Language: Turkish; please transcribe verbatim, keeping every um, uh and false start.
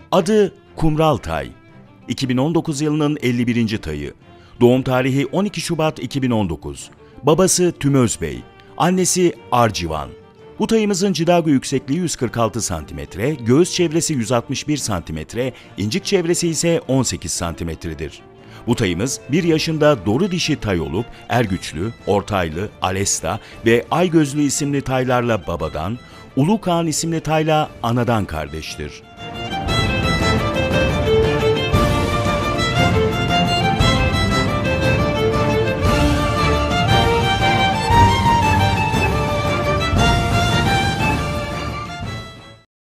Adı Kumral Tay. iki bin on dokuz yılının elli birinci tayı. Doğum tarihi on iki Şubat iki bin on dokuz. Babası Tümöz Bey, annesi Arcivan. Bu tayımızın cidago yüksekliği yüz kırk altı santimetre, göğüs çevresi yüz altmış bir santimetre, incik çevresi ise on sekiz santimetredir. Bu tayımız bir yaşında doğru dişi tay olup Ergüçlü, Ortaylı, Alesta ve Aygözlü isimli taylarla babadan, Ulu Kağan isimli tayla anadan kardeştir.